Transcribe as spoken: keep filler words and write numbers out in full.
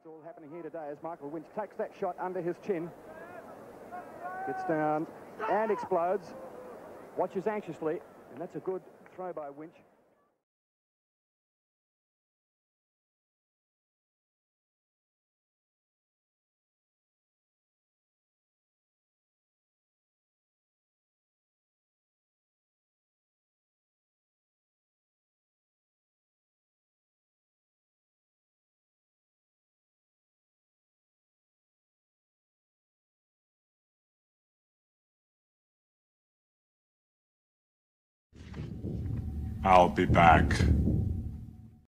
all happening here today as Michael Winch takes that shot under his chin. Gets down and explodes. Watches anxiously, and that's a good throw by Winch. I'll be back.